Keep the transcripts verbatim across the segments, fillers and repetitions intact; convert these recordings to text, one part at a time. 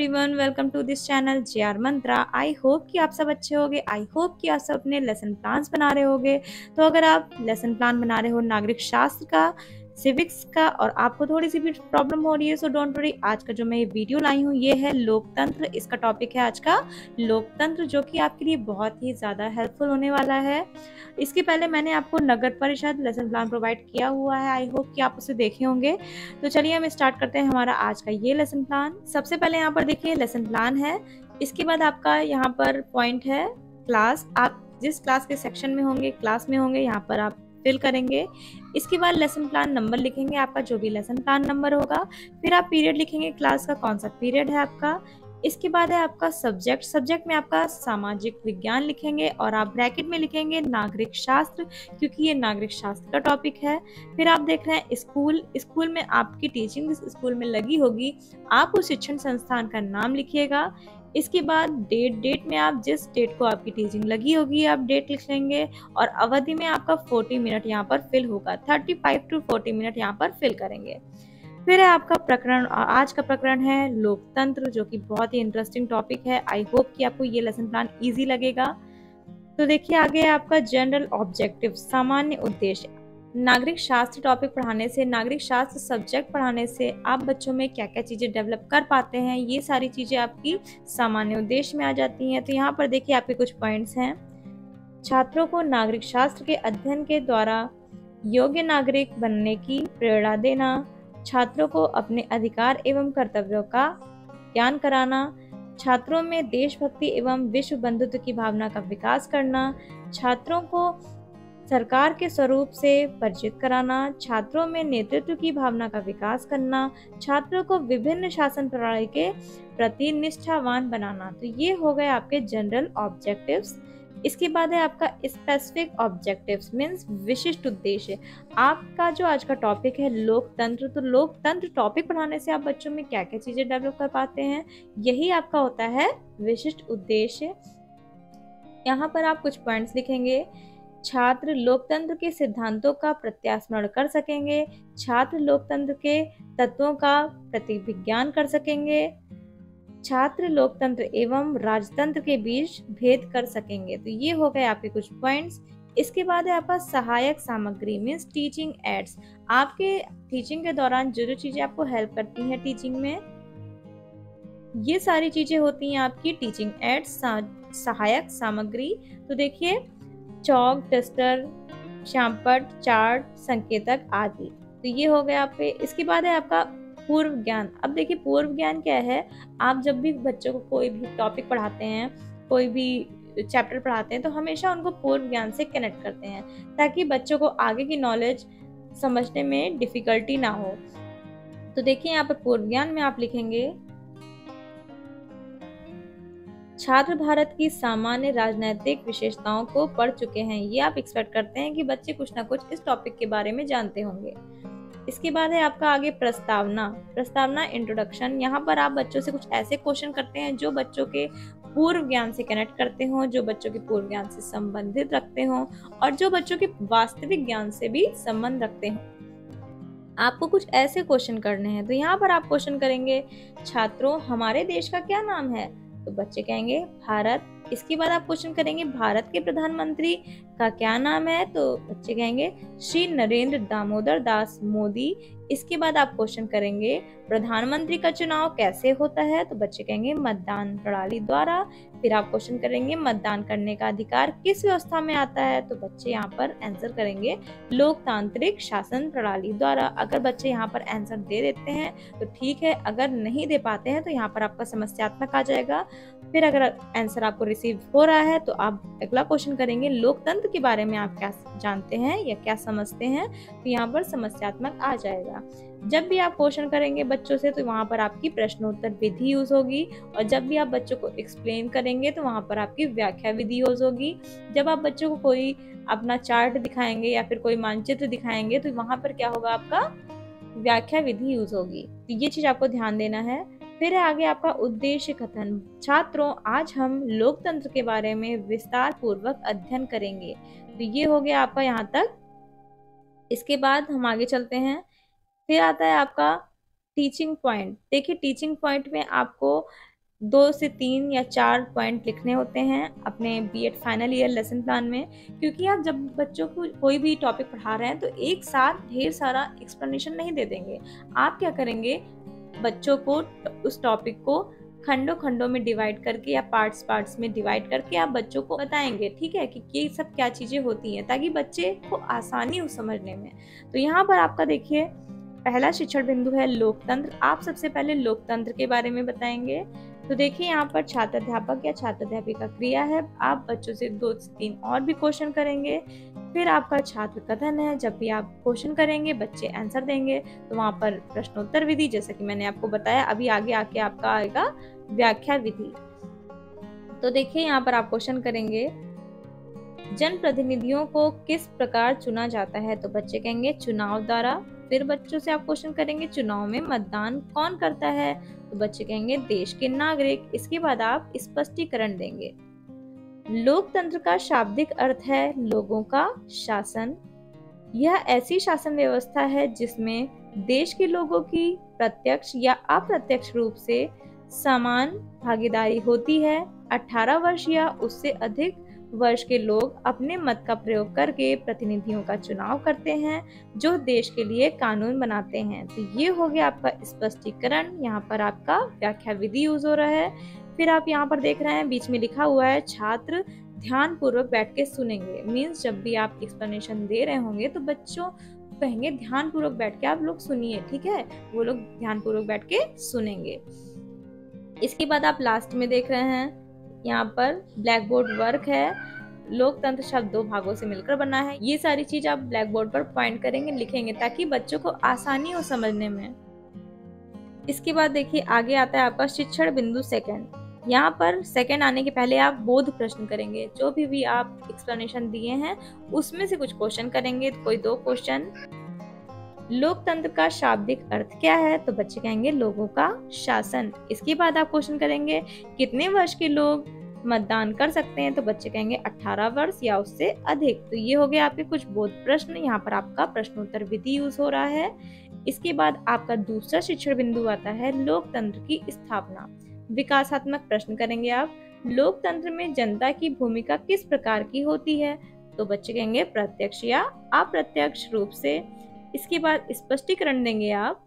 Everyone, welcome to this channel J R Mantra. I hope कि आप सब अच्छे होंगे। आई होप कि आप सब अपने लेसन प्लान्स बना रहे होंगे। तो अगर आप लेसन प्लान बना रहे हो नागरिक शास्त्र का, सिविक्स का और आपको थोड़ी सी भी प्रॉब्लम हो रही है, सो डोंट वरी। आज का जो मैं ये वीडियो लाई हूँ ये है लोकतंत्र। इसका टॉपिक है आज का लोकतंत्र, जो कि आपके लिए बहुत ही ज़्यादा हेल्पफुल होने वाला है। इसके पहले मैंने आपको नगर परिषद लेसन प्लान प्रोवाइड किया हुआ है। आई होप कि आप उसे देखे होंगे। तो चलिए हम स्टार्ट करते हैं हमारा आज का ये लेसन प्लान। सबसे पहले यहाँ पर देखिए लेसन प्लान है। इसके बाद आपका यहाँ पर पॉइंट है क्लास। आप जिस क्लास के सेक्शन में होंगे, क्लास में होंगे, यहाँ पर आप फिल करेंगे। इसके बाद लेसन प्लान नंबर लिखेंगे, आपका जो भी लेसन प्लान नंबर होगा। फिर आप पीरियड लिखेंगे, क्लास का कौन सा पीरियड है आपका। इसके बाद है आपका सब्जेक्ट। सब्जेक्ट में आपका सामाजिक विज्ञान लिखेंगे और आप ब्रैकेट में लिखेंगे नागरिक शास्त्र, क्योंकि ये नागरिक शास्त्र का टॉपिक है। फिर आप देख रहे हैं स्कूल। स्कूल में आपकी टीचिंग जिस स्कूल में लगी होगी, आप उस शिक्षण संस्थान का नाम लिखिएगा। इसके बाद डेट। डेट में आप जिस डेट को आपकी टीचिंग लगी होगी आप डेट लिख लेंगे। और अवधि में आपका चालीस मिनट यहाँ पर फिल होगा। पैंतीस टू चालीस मिनट यहाँ पर फिल करेंगे। फिर है आपका प्रकरण। आज का प्रकरण है लोकतंत्र, जो कि बहुत ही इंटरेस्टिंग टॉपिक है। आई होप कि आपको ये लेसन प्लान इजी लगेगा। तो देखिए आगे है आपका जनरल ऑब्जेक्टिव, सामान्य उद्देश्य। नागरिक शास्त्र टॉपिक पढ़ाने से, नागरिक शास्त्र सब्जेक्ट पढ़ाने से आप बच्चों में क्या क्या चीजें डेवलप कर पाते हैं, ये सारी चीजें आपकी सामान्य उद्देश्य में आ जाती हैं। तो यहाँ पर देखिए आपके कुछ पॉइंट्स हैं। छात्रों को नागरिक शास्त्र के अध्ययन के द्वारा योग्य नागरिक बनने की प्रेरणा देना, छात्रों को अपने अधिकार एवं कर्तव्यों का ज्ञान कराना, छात्रों में देशभक्ति एवं विश्व बंधुत्व की भावना का विकास करना, छात्रों को सरकार के स्वरूप से परिचित कराना, छात्रों में नेतृत्व की भावना का विकास करना, छात्रों को विभिन्न शासन प्रणाली के प्रति निष्ठावान बनाना। तो ये हो गए आपके जनरल ऑब्जेक्टिव्स। इसके बाद है आपका स्पेसिफिक ऑब्जेक्टिव्स, मीन्स विशिष्ट उद्देश्य। आपका जो आज का टॉपिक है लोकतंत्र, तो लोकतंत्र टॉपिक पढ़ाने से आप बच्चों में क्या क्या चीजें डेवलप कर पाते हैं, यही आपका होता है विशिष्ट उद्देश्य। यहाँ पर आप कुछ पॉइंट्स लिखेंगे। छात्र लोकतंत्र के सिद्धांतों का प्रत्यास्मरण कर सकेंगे, छात्र लोकतंत्र के तत्वों का प्रतिविज्ञान कर सकेंगे, छात्र लोकतंत्र एवं राजतंत्र के बीच भेद कर सकेंगे। तो ये हो गए आपके कुछ पॉइंट्स। इसके बाद है आपका सहायक सामग्री, मीन्स टीचिंग एड्स। आपके टीचिंग के दौरान जो जो चीजें आपको हेल्प करती हैं टीचिंग में, ये सारी चीजें होती हैं आपकी टीचिंग एड्स, सहायक सामग्री। तो देखिए चौक, डस्टर, श्यामपट्ट, चार्ट, संकेतक आदि। तो ये हो गया आप पे। इसके बाद है आपका पूर्व ज्ञान। अब देखिए पूर्व ज्ञान क्या है। आप जब भी बच्चों को कोई भी टॉपिक पढ़ाते हैं, कोई भी चैप्टर पढ़ाते हैं, तो हमेशा उनको पूर्व ज्ञान से कनेक्ट करते हैं, ताकि बच्चों को आगे की नॉलेज समझने में डिफिकल्टी ना हो। तो देखिए यहाँ पर पूर्व ज्ञान में आप लिखेंगे छात्र भारत की सामान्य राजनीतिक विशेषताओं को पढ़ चुके हैं। ये आप एक्सपेक्ट करते हैं कि बच्चे कुछ ना कुछ इस टॉपिक के बारे में जानते होंगे। इसके बाद है आपका आगे प्रस्तावना। प्रस्तावना इंट्रोडक्शन। यहाँ पर आप बच्चों से कुछ ऐसे क्वेश्चन करते हैं जो बच्चों के पूर्व ज्ञान से कनेक्ट करते हो, जो बच्चों के पूर्व ज्ञान से संबंधित रखते हो और जो बच्चों के वास्तविक ज्ञान से भी संबंध रखते हो। आपको कुछ ऐसे क्वेश्चन करने हैं। तो यहाँ पर आप क्वेश्चन करेंगे, छात्रों हमारे देश का क्या नाम है? तो बच्चे कहेंगे भारत। इसके बाद आप क्वेश्चन करेंगे, भारत के प्रधानमंत्री का क्या नाम है? तो बच्चे कहेंगे श्री नरेंद्र दामोदर दास मोदी। इसके बाद आप क्वेश्चन करेंगे, प्रधानमंत्री का चुनाव कैसे होता है? तो बच्चे कहेंगे मतदान प्रणाली द्वारा। फिर आप क्वेश्चन करेंगे, मतदान करने का अधिकार किस व्यवस्था में आता है? तो बच्चे यहाँ पर आंसर करेंगे लोकतांत्रिक शासन प्रणाली द्वारा। अगर बच्चे यहाँ पर आंसर दे देते हैं तो ठीक है, अगर नहीं दे पाते हैं तो यहाँ पर आपका समस्यात्मक आ जाएगा। फिर अगर आंसर आपको रिसीव हो रहा है तो आप अगला क्वेश्चन करेंगे, लोकतंत्र के बारे में आप क्या जानते हैं या क्या समझते हैं? तो यहाँ पर समस्यात्मक आ जाएगा। जब भी आप क्वेश्चन करेंगे बच्चों से तो वहाँ पर आपकी प्रश्नोत्तर विधि यूज होगी, और जब भी आप बच्चों को एक्सप्लेन करेंगे तो वहाँ पर आपकी व्याख्या विधि यूज होगी। जब आप बच्चों को कोई अपना चार्ट दिखाएंगे या फिर कोई मानचित्र दिखाएंगे तो वहाँ पर क्या होगा, आपका व्याख्या विधि यूज होगी। तो ये चीज आपको ध्यान देना है। फिर है आगे आपका उद्देश्य कथन। छात्रों आज हम लोकतंत्र के बारे में विस्तार पूर्वक अध्ययन करेंगे। तो ये हो गया आपका यहाँ तक। इसके बाद हम आगे चलते हैं। फिर आता है आपका टीचिंग पॉइंट। देखिए टीचिंग पॉइंट में आपको दो से तीन या चार पॉइंट लिखने होते हैं अपने B Ed final year lesson plan में, क्योंकि आप जब बच्चों को कोई भी टॉपिक पढ़ा रहे हैं तो एक साथ ढेर सारा एक्सप्लेनेशन नहीं दे देंगे। आप क्या करेंगे, बच्चों को उस टॉपिक को खंडों खंडों में डिवाइड करके या पार्ट्स पार्ट्स में डिवाइड करके आप बच्चों को बताएंगे, ठीक है, कि ये सब क्या चीजें होती हैं, ताकि बच्चे को आसानी हो समझने में। तो यहाँ पर आपका देखिए पहला शिक्षण बिंदु है लोकतंत्र। आप सबसे पहले लोकतंत्र के बारे में बताएंगे। तो देखिए यहाँ पर छात्र अध्यापक या छात्र अध्यापिका क्रिया है। आप बच्चों से दो से तीन और भी क्वेश्चन करेंगे। फिर आपका छात्र कथन है। जब भी आप क्वेश्चन करेंगे बच्चे आंसर देंगे, तो वहाँ पर प्रश्नोत्तर विधि, जैसा कि मैंने आपको बताया। अभी आगे आके आपका आएगा व्याख्या विधि। तो देखिए यहाँ पर आप क्वेश्चन करेंगे, जनप्रतिनिधियों को किस प्रकार चुना जाता है? तो बच्चे कहेंगे चुनाव द्वारा। फिर बच्चों से आप क्वेश्चन करेंगे, चुनाव में मतदान कौन करता है? तो बच्चे कहेंगे देश के नागरिक। इसके बाद आप स्पष्टीकरण देंगे। लोकतंत्र का शाब्दिक अर्थ है लोगों का शासन। यह ऐसी शासन व्यवस्था है जिसमें देश के लोगों की प्रत्यक्ष या अप्रत्यक्ष रूप से समान भागीदारी होती है। अठारह वर्ष या उससे अधिक वर्ष के लोग अपने मत का प्रयोग करके प्रतिनिधियों का चुनाव करते हैं, जो देश के लिए कानून बनाते हैं। तो ये हो गया आपका स्पष्टीकरण। यहाँ पर आपका व्याख्या विधि यूज हो रहा है। फिर आप यहाँ पर देख रहे हैं बीच में लिखा हुआ है छात्र ध्यान पूर्वक बैठ के सुनेंगे। मीन्स जब भी आप एक्सप्लेनेशन दे रहे होंगे तो बच्चों कहेंगे ध्यान पूर्वक बैठ के आप लोग सुनिए, ठीक है। वो लोग ध्यान पूर्वक बैठ के सुनेंगे। इसके बाद आप लास्ट में देख रहे हैं यहाँ पर ब्लैक बोर्ड वर्क है। लोकतंत्र शब्द दो भागों से मिलकर बना है। ये सारी चीज आप ब्लैक बोर्ड पर पॉइंट करेंगे, लिखेंगे, ताकि बच्चों को आसानी हो समझने में। इसके बाद देखिए आगे आता है आपका शिक्षण बिंदु सेकंड। यहाँ पर सेकंड आने के पहले आप बोध प्रश्न करेंगे। जो भी भी आप एक्सप्लेनेशन दिए हैं उसमें से कुछ क्वेश्चन करेंगे, कोई दो क्वेश्चन। लोकतंत्र का शाब्दिक अर्थ क्या है? तो बच्चे कहेंगे लोगों का शासन। इसके बाद आप क्वेश्चन करेंगे कितने वर्ष के लोग मतदान कर सकते हैं? तो बच्चे कहेंगे अठारह वर्ष या उससे अधिक। तो ये हो गए आपके कुछ बोध प्रश्न। यहाँ पर आपका प्रश्नोत्तर विधि यूज हो रहा है। इसके बाद आपका दूसरा शिक्षण बिंदु आता है लोकतंत्र की स्थापना। विकासात्मक प्रश्न करेंगे आप। लोकतंत्र में जनता की भूमिका किस प्रकार की होती है? तो बच्चे कहेंगे प्रत्यक्ष या अप्रत्यक्ष रूप से। इसके बाद स्पष्टीकरण देंगे आप।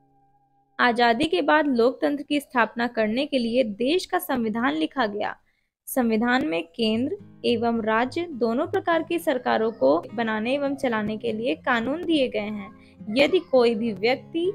आजादी के बाद लोकतंत्र की स्थापना करने के लिए देश का संविधान लिखा गया। संविधान में केंद्र एवं राज्य दोनों प्रकार की सरकारों को बनाने एवं चलाने के लिए कानून दिए गए हैं। यदि कोई भी व्यक्ति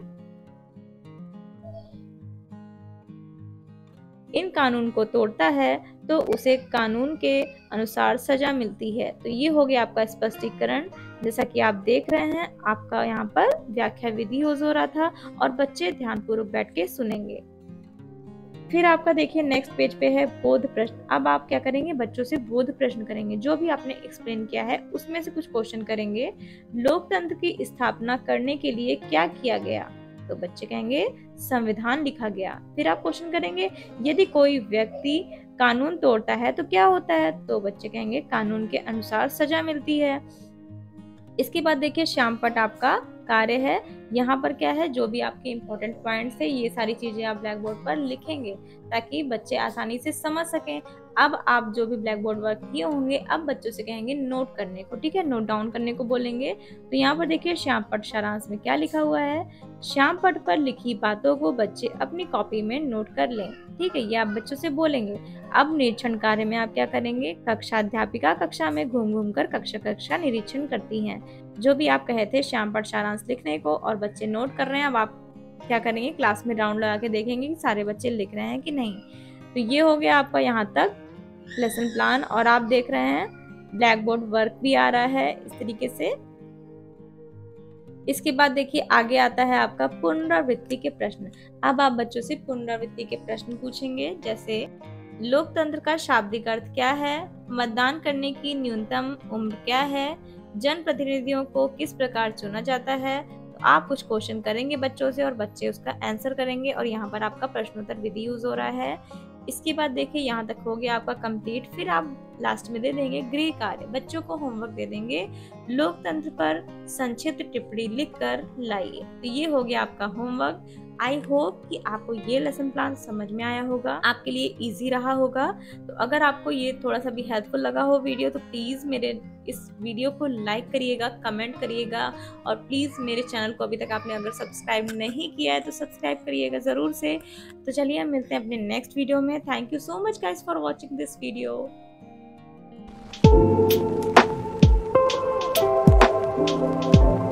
इन कानून को तोड़ता है तो उसे कानून के अनुसार सजा मिलती है। तो ये हो गया आपका स्पष्टीकरण। जैसा कि आप देख रहे हैं आपका यहाँ पर व्याख्या विधि यूज हो रहा था और बच्चे ध्यानपूर्वक बैठ के सुनेंगे। फिर आपका देखिए नेक्स्ट पेज पे है बोध प्रश्न। अब आप क्या करेंगे, बच्चों से बोध प्रश्न करेंगे। जो भी आपने एक्सप्लेन किया है उसमें से कुछ क्वेश्चन करेंगे। लोकतंत्र की स्थापना करने के लिए क्या किया गया? तो बच्चे कहेंगे संविधान लिखा गया। फिर आप क्वेश्चन करेंगे यदि कोई व्यक्ति कानून तोड़ता है तो क्या होता है? तो बच्चे कहेंगे कानून के अनुसार सजा मिलती है। इसके बाद देखिए श्यामपट आपका कार्य है। यहाँ पर क्या है, जो भी आपके इम्पोर्टेंट पॉइंट्स है ये सारी चीजें आप ब्लैक बोर्ड पर लिखेंगे ताकि बच्चे आसानी से समझ सकें। अब आप जो भी ब्लैक बोर्ड वर्क किए होंगे अब बच्चों से कहेंगे नोट करने को, ठीक है, नोट डाउन करने को बोलेंगे। तो यहाँ पर देखिए श्यामपट सारांश में क्या लिखा हुआ है। श्यामपट पर लिखी बातों को बच्चे अपनी कॉपी में नोट कर लें, ठीक है, ये आप बच्चों से बोलेंगे। अब निरीक्षण कार्य में आप क्या करेंगे, कक्षा अध्यापिका कक्षा में घूम घूम कर कक्षा कक्षा निरीक्षण करती हैं। जो भी आप कहे थे श्यामपट सारांश लिखने को और बच्चे नोट कर रहे हैं, अब आप क्या करेंगे, क्लास में राउंड लगा के देखेंगे कि सारे बच्चे लिख रहे हैं कि नहीं। तो ये हो गया आपका यहाँ तक लेसन प्लान। और आप देख रहे हैं ब्लैक बोर्ड वर्क भी आ रहा है इस तरीके से। इसके बाद देखिए आगे आता है आपका पुनरावृत्ति के प्रश्न। अब आप बच्चों से पुनरावृत्ति के प्रश्न पूछेंगे, जैसे लोकतंत्र का शाब्दिक अर्थ क्या है? मतदान करने की न्यूनतम उम्र क्या है? जनप्रतिनिधियों को किस प्रकार चुना जाता है? तो आप कुछ क्वेश्चन करेंगे बच्चों से और बच्चे उसका आंसर करेंगे और यहाँ पर आपका प्रश्नोत्तर विधि यूज हो रहा है। इसके बाद देखिए यहाँ तक हो गया आपका कंप्लीट। फिर आप लास्ट में दे देंगे गृह कार्य। बच्चों को होमवर्क दे देंगे, लोकतंत्र पर संक्षिप्त टिप्पणी लिखकर लाइए। तो ये हो गया आपका होमवर्क। आई होप कि आपको ये लेसन प्लान समझ में आया होगा, आपके लिए इजी रहा होगा। तो अगर आपको ये थोड़ा सा भी हेल्पफुल लगा हो वीडियो तो प्लीज़ मेरे इस वीडियो को लाइक करिएगा, कमेंट करिएगा और प्लीज़ मेरे चैनल को अभी तक आपने अगर सब्सक्राइब नहीं किया है तो सब्सक्राइब करिएगा ज़रूर से। तो चलिए हम मिलते हैं अपने नेक्स्ट वीडियो में। Thank you so much guys for watching this video. Thank you.